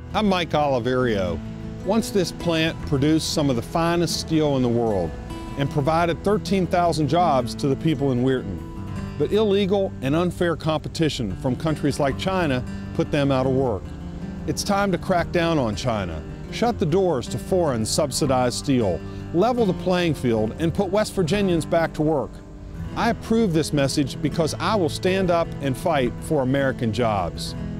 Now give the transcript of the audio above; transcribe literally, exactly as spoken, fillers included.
I'm Mike Oliverio. Once this plant produced some of the finest steel in the world and provided thirteen thousand jobs to the people in Weirton. But illegal and unfair competition from countries like China put them out of work. It's time to crack down on China, shut the doors to foreign subsidized steel, level the playing field, and put West Virginians back to work. I approve this message because I will stand up and fight for American jobs.